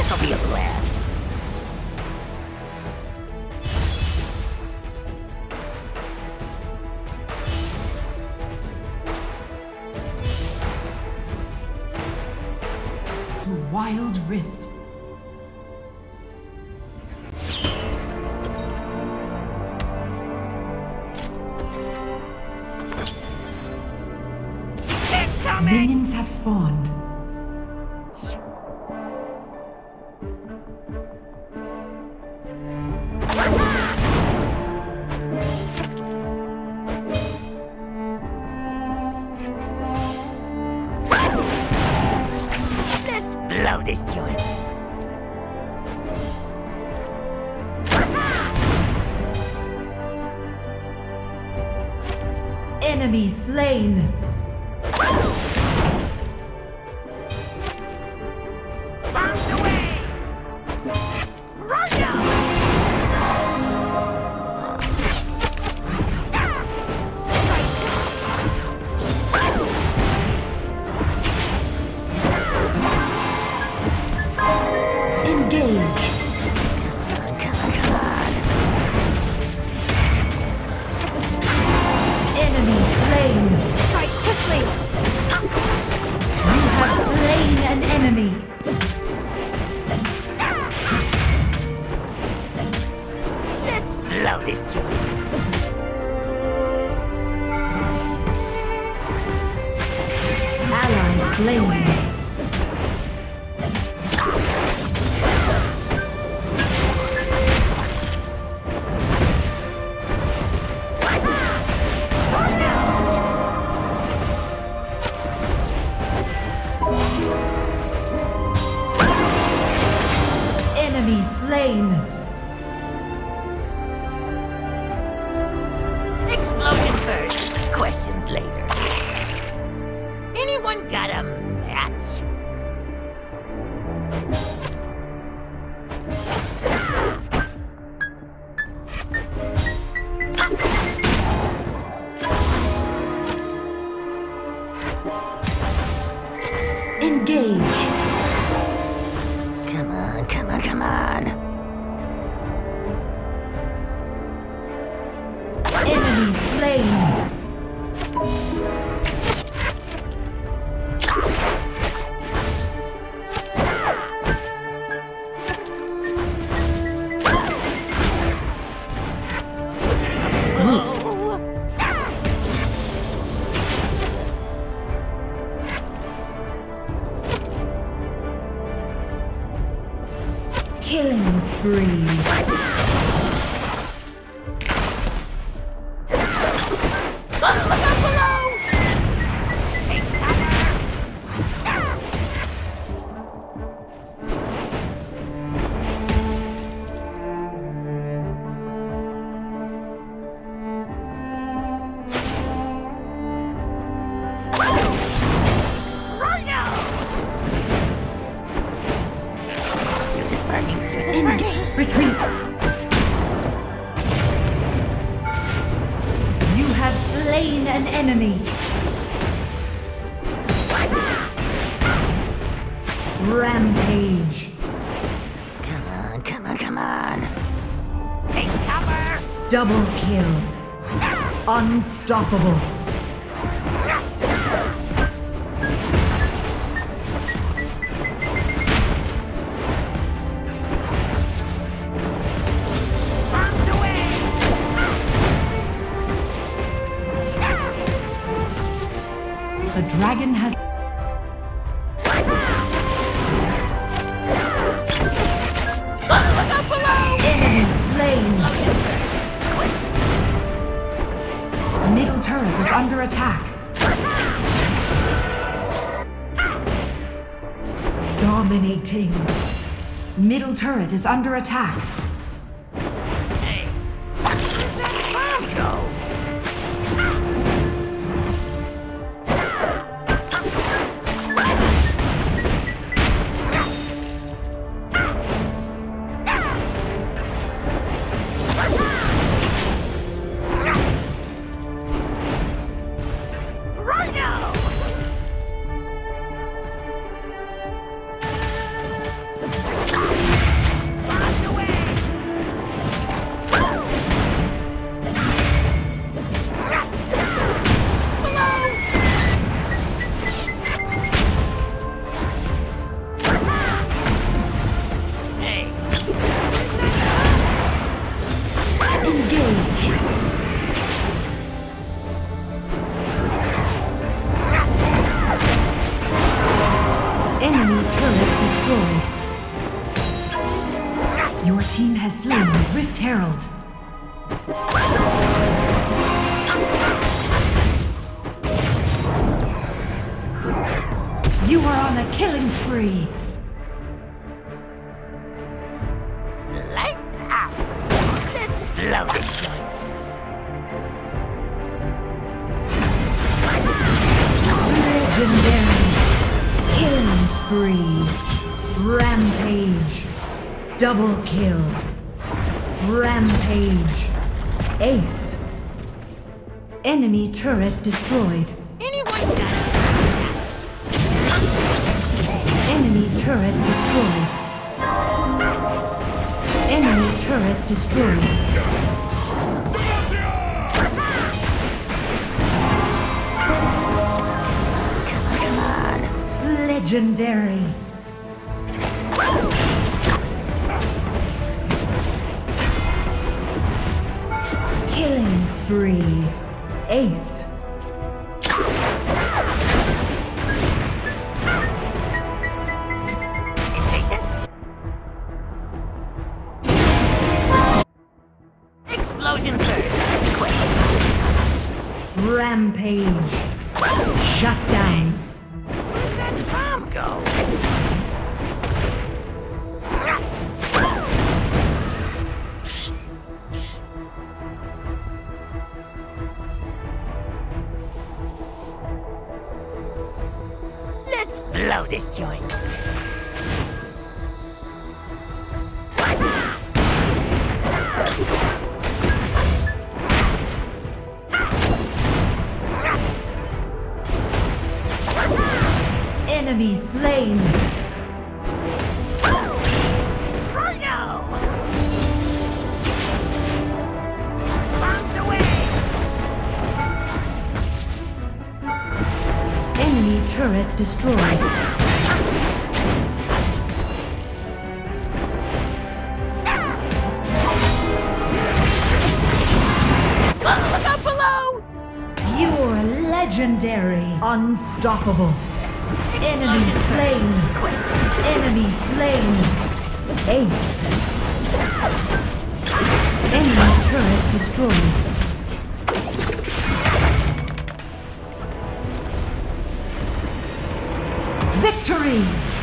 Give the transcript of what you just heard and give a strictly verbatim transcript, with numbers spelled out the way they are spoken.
This'll be a blast. Wild Rift. Minions have spawned. Let's blow this joint. Enemy slain. Blow this joint. Ally slain. Enemy slain. Explosion first, questions later. Anyone got a match? Engage. Come on, come on, come on. Enemy slain. Killing spree. Retreat! You have slain an enemy! Rampage! Come on, come on, come on! Take cover! Double kill! Unstoppable! The dragon has... Enemy slain! Middle turret is under attack. Dominating. Middle turret is under attack. Hey! Where did that bomb go? Enemy turret destroyed. Your team has slain the Rift Herald. You are on a killing spree. Lights out. Let's blow this joint. Legendary. Killing spree. Rampage. Double kill. Rampage. Ace. Enemy turret destroyed. Anyone got it? Enemy turret destroyed. Enemy turret destroyed. Come on. Legendary. Killing spree. Ace. Explosion first. Quick. Rampage. Shut down. Where'd that bomb go? Let's blow this joint. Enemy slain. Rhino! Bombs away! Enemy turret destroyed. Look out below! You're legendary. Unstoppable. Enemy slain. Enemy slain. Ace. Enemy turret destroyed. Victory!